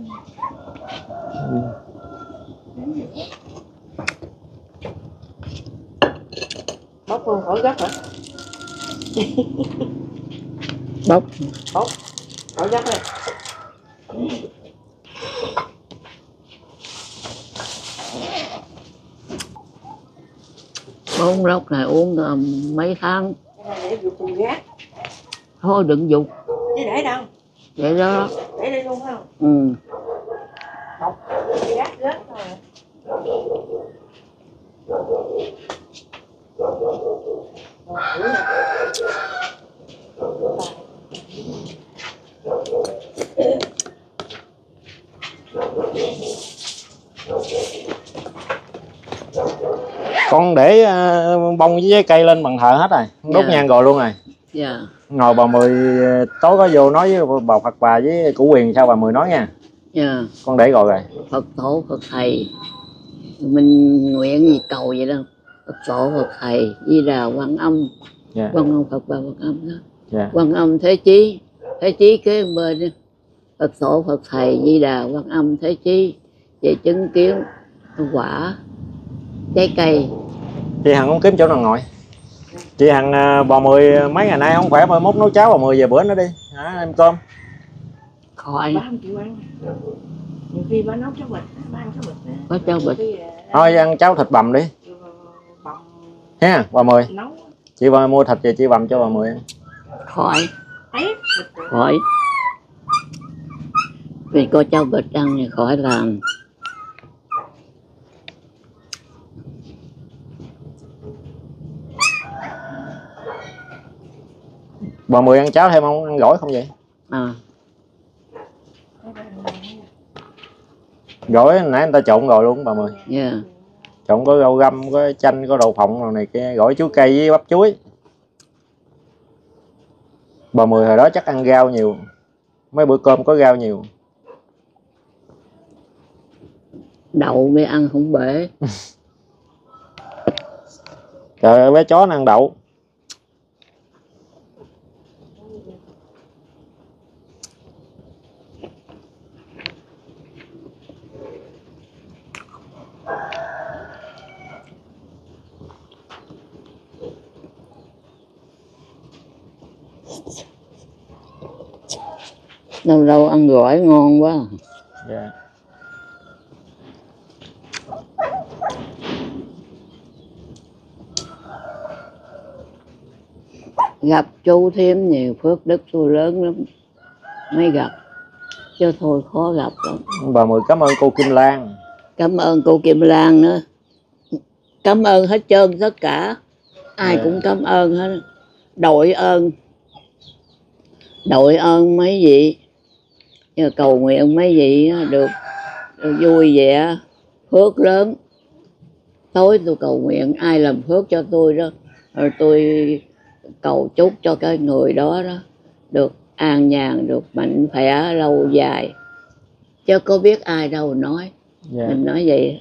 Bóc luôn khỏi gấp hả? Bóc Khỏi gấp ha. Uống lốc này uống mấy tháng. Cái này để dục cùng gác. Thôi đừng dục. Chứ để đâu? Vậy đó. Để đây luôn phải không? Ừ. Bọc gác rớt thôi. Con để bông với trái cây lên bàn thờ hết rồi, đốt nhang rồi luôn rồi. Dạ. Ngồi bà Mười tối có vô nói với bà Phật bà với Củ Quyền sao bà Mười nói nha. Dạ. Con để rồi. Phật tổ Phật thầy, mình nguyện gì cầu vậy đâu. Phật tổ Phật thầy, Di Đà Quan Âm. Dạ. Quan Âm Phật Bà Quan Âm đó. Dạ. Quan Âm Thế Chí kế bên đó. Phật tổ Phật thầy, Di Đà Quan Âm Thế Chí về chứng kiến quả trái cây. Chị Hằng không kiếm chỗ nào ngồi. Chị Hằng bà Mười mấy ngày nay không khỏe, mai mốt nấu cháo bà Mười về bữa nữa đi hả, em cơm. Khỏi. Ba không chịu ăn. Nhiều khi ba nấu cháo vịt, ba ăn cháo vịt. Có cháo vịt. Thôi ăn cháo thịt bằm đi. Bằm Ha, bà Mười. nấu. Chị mua thịt về chị bằm cho bà Mười ăn. Khỏi. Ấy. Khỏi. Vì có cháo vịt ăn thì khỏi làm. Bà Mười ăn cháo thêm không, ăn gỏi không vậy? À. Gỏi nãy người ta trộn rồi luôn bà Mười. Yeah. Trộn có rau găm, có chanh, có đậu phộng rồi này kia, gỏi chuối cây với bắp chuối. Bà Mười hồi đó chắc ăn rau nhiều, mấy bữa cơm có rau nhiều. Đậu mới ăn không bể. Trời ơi, bé chó nó ăn đậu. Lâu lâu ăn gỏi ngon quá. Dạ. Gặp chú Thiếm nhiều phước đức tôi lớn lắm mới gặp, chứ thôi khó gặp lắm. Bà Mười cảm ơn cô Kim Lan. Cảm ơn cô Kim Lan nữa, cảm ơn hết trơn tất cả, ai cũng cảm ơn hết. Đội ơn mấy vị, nhờ cầu nguyện mấy vị được vui vẻ, phước lớn. Tối tôi cầu nguyện ai làm phước cho tôi đó, rồi tôi cầu chúc cho cái người đó được an nhàn, được mạnh khỏe lâu dài, chứ có biết ai đâu nói. Mình nói vậy.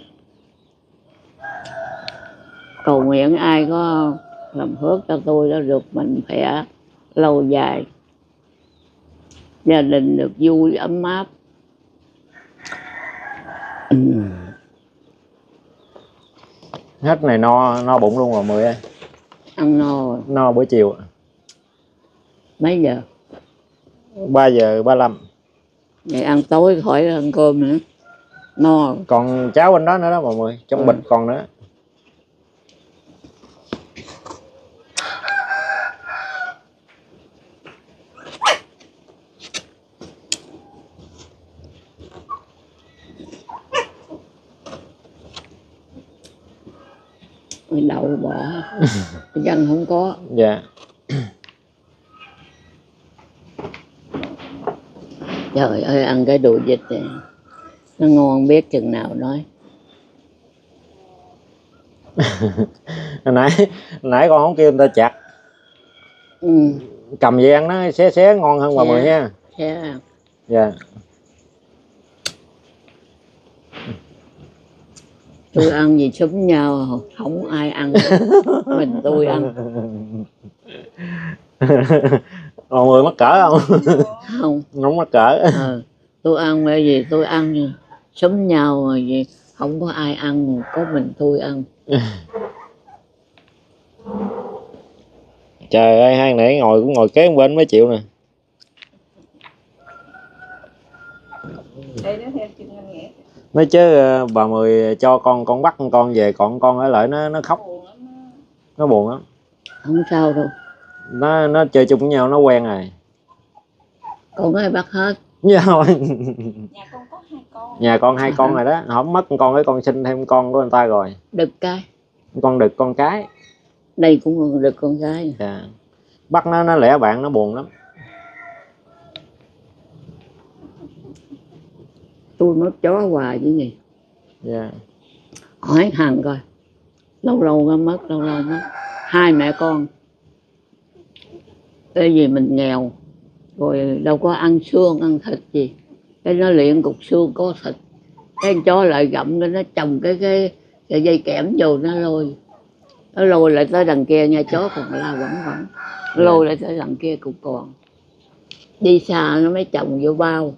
Cầu nguyện ai có làm phước cho tôi đó được mạnh khỏe lâu dài, gia đình được vui ấm áp. Hết này no bụng luôn rồi Mười ơi. Ăn no. No buổi chiều. Mấy giờ? 3:35. Vậy ăn tối khỏi ăn cơm nữa. No. Còn cháo bên đó nữa đó bà Mười, trong bịch còn nữa. đậu bỏ. Dân không có. Dạ. Trời ơi, ăn cái đồ vịt này nó ngon biết chừng nào nói. nãy con không kêu người ta chặt. Cầm về ăn nó xé ngon hơn bà Mười nha. Dạ. Tôi ăn gì xúm nhau, không ai ăn. Mình tôi ăn. Bà Mười mắc cỡ không? Không mắc cỡ. Tôi ăn cái gì tôi ăn xúm nhau rồi gì, không có ai ăn, có mình tôi ăn. Trời ơi, hai nãy cũng ngồi kế bên mới chịu nè. Nói chứ bà Mười cho con bắt con về, còn con ở lại nó khóc, nó buồn lắm. Không sao đâu, nó chơi chung với nhau nó quen rồi. Con ai bắt hết. Nhà con có 2 con. Nhà con 2 con rồi đó, không mất con với con sinh thêm con của người ta rồi. Đực cái. Con đực con cái. Đây cũng đực con cái. Dạ. Bắt nó lẻ bạn nó buồn lắm. Tôi mất chó hoài chứ gì. Dạ. Hỏi Hằng coi, lâu lâu nó mất, lâu lâu mất. 2 mẹ con. Cái gì mình nghèo, rồi đâu có ăn xương ăn thịt gì, cái nó luyện cục xương có thịt, cái con chó lại gặm cái nó trồng cái dây kẽm vô nó lôi lại tới đằng kia nha. Chó còn la vẫn lôi lại tới đằng kia cũng còn, đi xa nó mới trồng vô bao.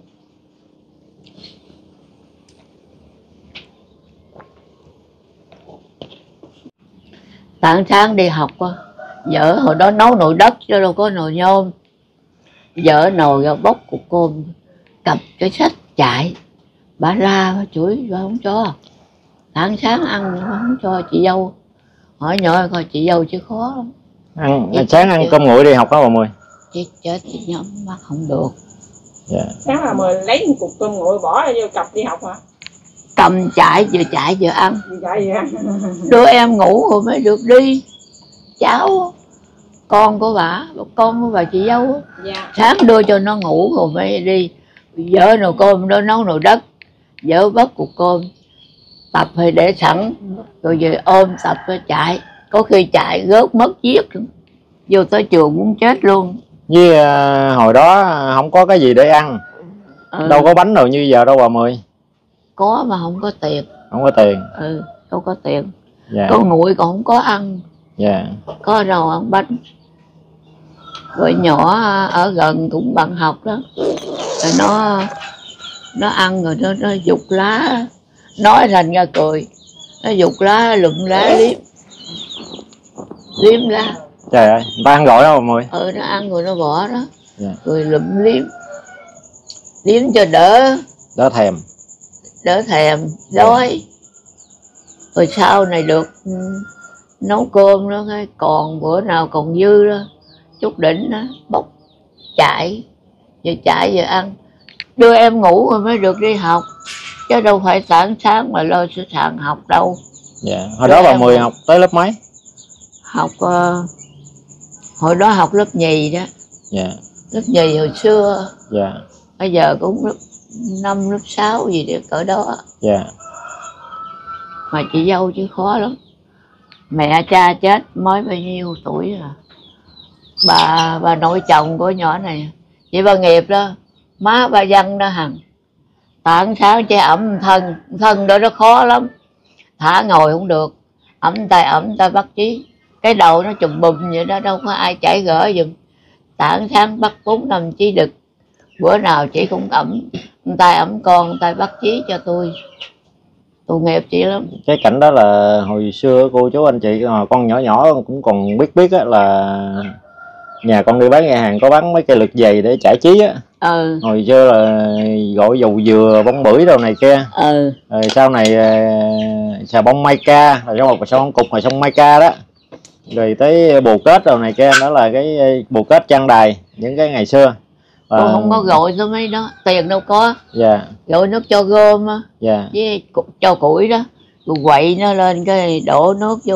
Sáng sáng đi học á, vợ hồi đó nấu nồi đất chứ đâu có nồi nhôm. Vợ nồi ra bốc cục cơm, cầm cái sách chạy, bà la bà chửi bà không cho. Sáng sáng ăn bà không cho. Chị dâu hỏi nhỏ coi, chị dâu chứ khó lắm. Sáng ăn cơm nguội đi học đó bà Mười. Chết chị nhóm bắt không được. Dạ. Sáng là Mười lấy một cục cơm nguội bỏ vô cặp đi học hả? Cầm chạy vừa ăn. Chạy vậy. Đứa em ngủ rồi mới được đi. Cháu con của bà chị dâu Dạ. sáng đưa cho nó ngủ rồi mới đi. Vợ nồi cơm đó nấu nồi đất, vợ bớt cục cơm tập hay để sẵn rồi về ôm tập nó chạy, có khi chạy rớt mất viết vô tới trường muốn chết luôn. Với hồi đó không có cái gì để ăn, đâu có bánh đâu như giờ đâu bà Mười. Có mà không có tiền. Không có tiền. Đâu có tiền. Dạ. Có nguội còn không có ăn. Dạ. Có đâu ăn bánh. Rồi nhỏ ở gần cũng bạn học đó, rồi nó ăn rồi nó giục lá, nói thành ra cười, nó giục lá lụm lá liếm lá. Trời ơi, người ta ăn gọi đó bà Mười. Nó ăn rồi nó bỏ đó. Dạ. Rồi lụm liếm cho đỡ thèm đói. Rồi sau này được nấu cơm đó, còn bữa nào còn dư đó chút đỉnh đó bốc chạy vừa ăn. Đưa em ngủ rồi mới được đi học, chứ đâu phải sáng mà lo sẽ sàng học đâu. Dạ. Hồi đó bà Mười học tới lớp mấy? Học hồi đó học lớp nhì đó. Dạ. Lớp nhì hồi xưa. Dạ. Bây giờ cũng lớp 5, lớp 6 gì để cỡ đó. Dạ. Mà chị dâu chứ khó lắm. Mẹ cha chết mới bao nhiêu tuổi rồi. Bà nội chồng của nhỏ này, chị bà Nghiệp đó, má bà Văn đó Hằng. Sáng sáng che ẩm thân đó nó khó lắm. Thả ngồi không được, ẩm tay bắt chí. Cái đầu nó chùm bùm vậy đó, đâu có ai chảy gỡ giùm. Sáng bắt 4-5 chí đực. Bữa nào chị cũng ẩm tay ẩm con, tay bắt chí cho tôi. Tội nghiệp chị lắm. Cái cảnh đó là hồi xưa cô chú anh chị con nhỏ cũng còn biết á, là nhà con đi bán nhà hàng có bán mấy cây lược giày để giải trí á. Hồi xưa là gọi dầu dừa, bông bưởi đồ này kia. Rồi sau này xà bông Mica, rồi xong một xong cục, rồi xong Mica đó. Rồi tới bồ kết đồ này kia, đó là cái bồ kết trang đài những cái ngày xưa. Tôi không có gọi cho mấy đó, tiền đâu có. Dạ. Gọi nước cho gom á. Dạ. Với cho củi đó, rồi quậy nó lên cái đổ nước vô,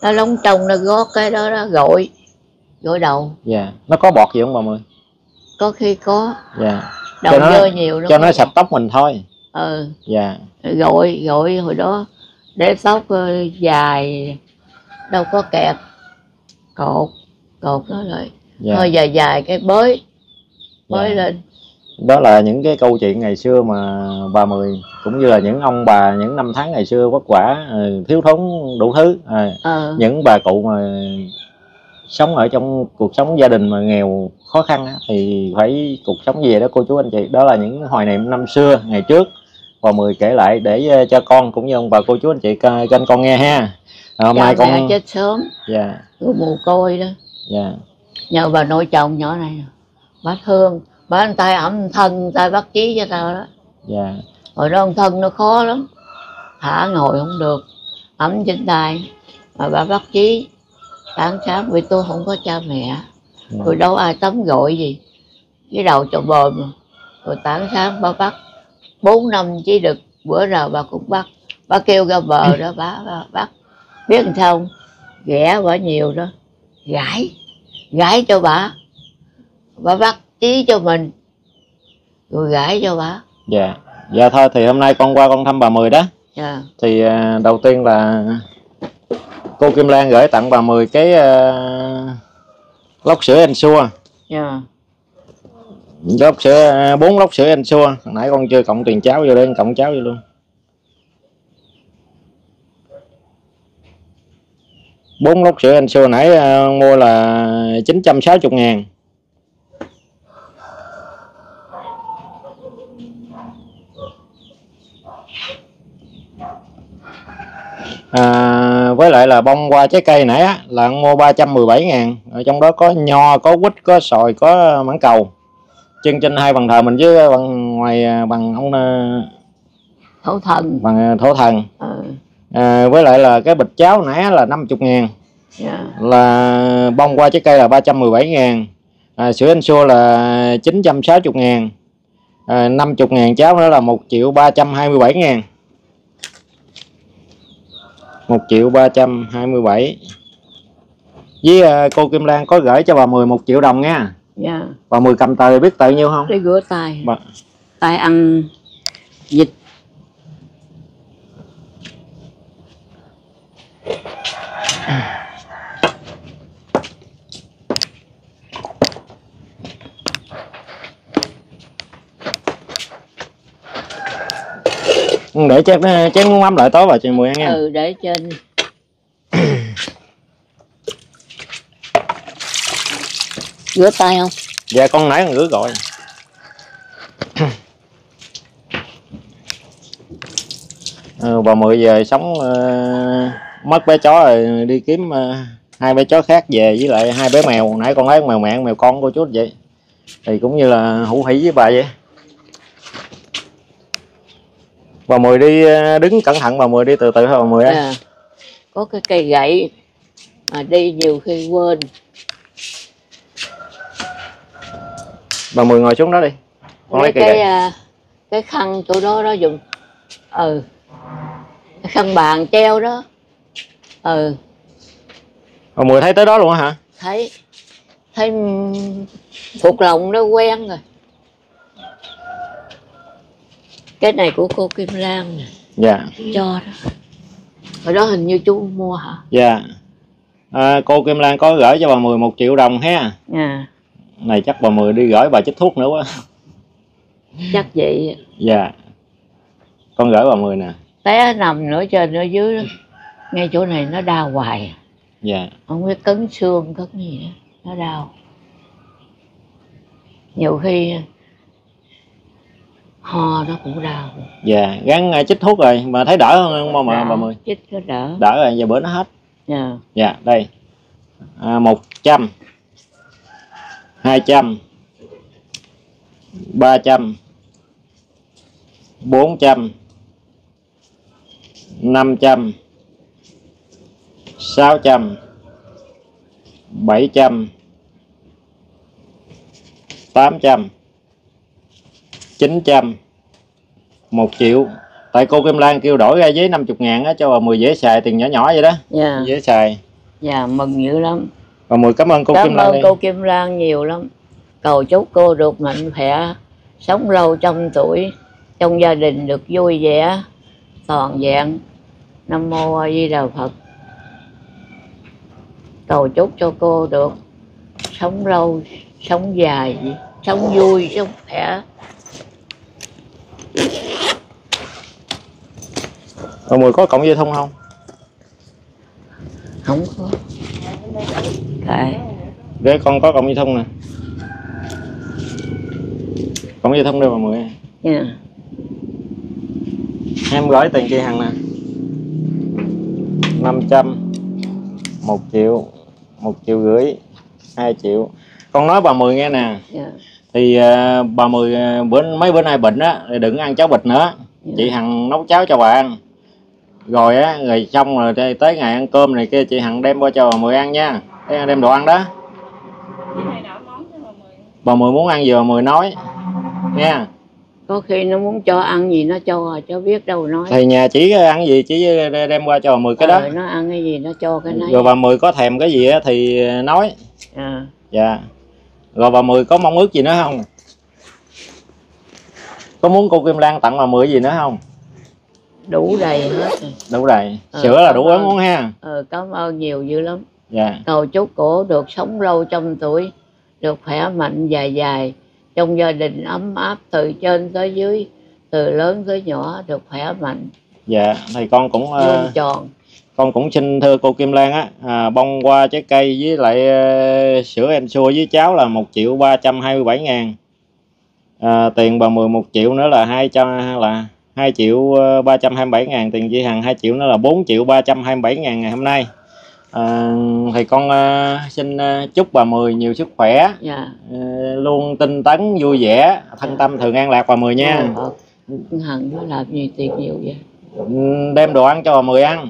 Nó lông trong nó gót cái đó đó, gội đầu. Dạ. Nó có bọt gì không bà Mười? Có khi có. Dạ. Đầu dơ nhiều cho nó sạch tóc mình thôi. Dạ. Gội hồi đó để tóc dài, đâu có kẹp, cột nó lại. Dạ. Hơi dài cái bới lên. Đó là những cái câu chuyện ngày xưa mà bà Mười cũng như là những ông bà những năm tháng ngày xưa vất vả, thiếu thốn đủ thứ, những bà cụ mà sống ở trong cuộc sống gia đình mà nghèo khó khăn thì phải cuộc sống gì đó cô chú anh chị. Đó là những hoài niệm năm xưa ngày trước bà Mười kể lại để cho con cũng như ông bà cô chú anh chị kênh con nghe ha. Hôm nay con mẹ chết sớm. Dạ. Mồ côi đó. Dạ. Nhờ bà nội chồng nhỏ này, bà thương, bà anh tay ẩm thân, tay bắt chí cho tao đó. Dạ. Hồi đó ông thân nó khó lắm, thả ngồi không được, ẩm trên tay, mà bà bắt chí. Sáng sáng vì tôi không có cha mẹ, tôi đâu ai tắm gội gì, cái đầu cho bờm. Rồi sáng sáng bà bắt 4 năm chỉ được, bữa nào bà cũng bắt. Bà kêu ra bờ đó, bà bắt. Biết làm sao không? Ghẻ bà nhiều đó, gãi cho bà bắt chí cho mình, rồi gãi cho bà. Dạ. Dạ thôi thì hôm nay con qua con thăm bà Mười đó. Dạ. Thì đầu tiên là cô Kim Lan gửi tặng bà Mười cái lốc sữa Ensure. Dạ. Lốc sữa 4 lốc sữa Ensure. Hồi nãy con chưa cộng tiền cháo vô đây, cộng cháo vô luôn. 4 lốc sữa Ensure nãy mua là 960.000. Với lại là bông hoa trái cây nãy á, là mua 317.000. Ở trong đó có nho, có quýt, có xoài, có mãng cầu. Chân trên 2 bàn thờ mình với bằng ngoài bằng ông thổ thần. Bằng thổ thần. Với lại là cái bịch cháo nãy là 50.000. Yeah. Là bông hoa trái cây là 317.000. Sữa Ensure là 960.000. 50.000 cháo nữa là 1.327.000. 1.327. Với cô Kim Lan có gửi cho bà Mười 1 triệu đồng nha. Dạ. Bà Mười cầm tờ biết tờ nhiêu không? Để rửa tay. Tay ăn vịt. Để chén muốn mắm lại tối vào cho Mười ăn nha. Để trên. Rửa tay không? Dạ con nãy con rửa rồi. Bà Mười giờ sống mất bé chó rồi, đi kiếm 2 bé chó khác về với lại 2 bé mèo. Nãy con lấy mèo mẹ mèo con cô chú vậy. Thì cũng như là hữu hỉ với bà vậy. Bà Mười đi đứng cẩn thận, bà Mười đi từ từ thôi bà Mười á. Có cái cây gậy mà đi nhiều khi quên. Bà Mười ngồi xuống đó đi. Con lấy cây gậy. Cái khăn tụi đó dùng. Cái khăn bàn treo đó. Bà Mười thấy tới đó luôn hả? Thấy thuộc lòng nó quen rồi. Cái này của cô Kim Lan nè. Dạ. Cho đó. Hồi đó hình như chú mua hả? Dạ. Cô Kim Lan có gửi cho bà Mười 1 triệu đồng ha. Dạ. Này chắc bà Mười đi gửi bà chích thuốc nữa quá. Chắc vậy. Dạ. Con gửi bà Mười nè. Té nằm nữa trên ở dưới đó. Ngay chỗ này nó đau hoài. Dạ. Không biết cứng xương cứng gì đó, nó đau. Nhiều khi ho nó cũng đau. Dạ, gắn chích thuốc rồi mà thấy đỡ hơn không bà Mười? Chích nó đỡ. Đỡ rồi, giờ bữa nó hết. Dạ. Dạ, đây. 100, 200, 300, 400, 500, 600, 700, 800, 900, 1 triệu. Tại cô Kim Lan kêu đổi ra giấy 50.000 á cho bà Mười dễ xài, tiền nhỏ nhỏ vậy đó. Yeah. Dễ xài. Dạ mừng dữ lắm. Bà Mười cảm ơn cô Cảm Kim Lan ơn đi. cô Kim Lan nhiều lắm. Cầu chúc cô được mạnh khỏe, sống lâu trăm tuổi, trong gia đình được vui vẻ, toàn vẹn. Nam mô A Di Đà Phật. Cầu chúc cho cô được sống lâu, sống dài, sống vui, sống khỏe. Bà Mười có cổng dây thun không? Không có. Tại Để con có cổng dây thun nè. Cổng dây thun đây bà Mười. nha. Em gửi tiền chị Hằng nè. 500, 1 triệu, 1,5 triệu, 2 triệu. Con nói bà Mười nghe nè. Dạ. Thì bà Mười mấy bữa nay bệnh á thì đừng ăn cháo vịt nữa. Chị Hằng nấu cháo cho bà ăn. Rồi á, rồi xong rồi tới ngày ăn cơm này kia chị Hằng đem qua cho bà Mười ăn nha. Đem đồ ăn đó. Bà Mười muốn ăn gì bà Mười nói nha. Có khi nó muốn cho ăn gì nó cho biết đâu nói. Thì nhà chỉ ăn gì chỉ đem qua cho bà Mười cái đó. Nó ăn cái gì nó cho cái nấy. Rồi bà Mười có thèm cái gì á thì nói. Dạ. Rồi bà Mười có mong ước gì nữa không? Có muốn cô Kim Lan tặng bà Mười gì nữa không? Đủ đầy hết rồi. Đủ đầy. Sữa là đủ ớn ha. Cảm ơn nhiều dữ lắm. Dạ. Cầu chúc cổ được sống lâu trăm tuổi, được khỏe mạnh dài dài, trong gia đình ấm áp từ trên tới dưới, từ lớn tới nhỏ được khỏe mạnh. Dạ, thì con cũng tròn. Con cũng xin thưa cô Kim Lan á, bông hoa trái cây với lại sữa Ensure với cháo là 1.327.000. Tiền bà Mười 1 triệu nữa là 2.327.000, tiền chị Hằng 2 triệu nữa là 4.327.000 ngày hôm nay. Thì con xin chúc bà Mười nhiều sức khỏe, luôn tinh tấn vui vẻ, thân tâm thường an lạc bà Mười nha. Hằng nó làm gì tiền nhiều vậy? Đem đồ ăn cho bà Mười ăn.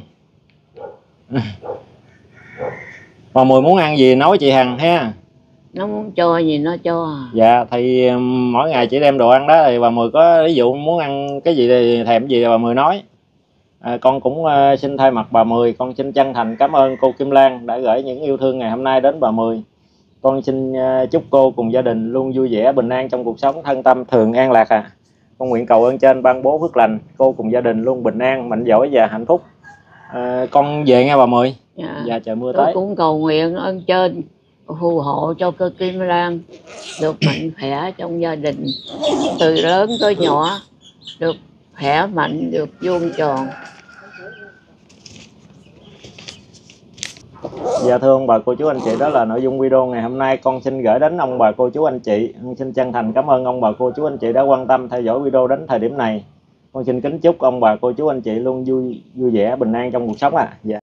Bà Mười muốn ăn gì nói chị Hằng ha. Nó muốn cho gì nó cho. Dạ thì mỗi ngày chị đem đồ ăn đó thì bà Mười có ví dụ muốn ăn cái gì thì thèm gì thì bà Mười nói. Con cũng xin thay mặt bà Mười, con xin chân thành cảm ơn cô Kim Lan đã gửi những yêu thương ngày hôm nay đến bà Mười. Con xin chúc cô cùng gia đình luôn vui vẻ bình an trong cuộc sống, thân tâm thường an lạc. Con nguyện cầu ơn trên ban bố phước lành, cô cùng gia đình luôn bình an, mạnh giỏi và hạnh phúc. Con về nghe bà Mười. Dạ trời mưa tới. Tôi cũng cầu nguyện ơn trên phù hộ cho cô Kim Lan được mạnh khỏe trong gia đình, từ lớn tới nhỏ được khỏe mạnh, được vuông tròn. Dạ thưa ông bà cô chú anh chị, đó là nội dung video ngày hôm nay con xin gửi đến ông bà cô chú anh chị. Con xin chân thành cảm ơn ông bà cô chú anh chị đã quan tâm theo dõi video đến thời điểm này. Con xin kính chúc ông bà cô chú anh chị luôn vui vẻ bình an trong cuộc sống. Dạ.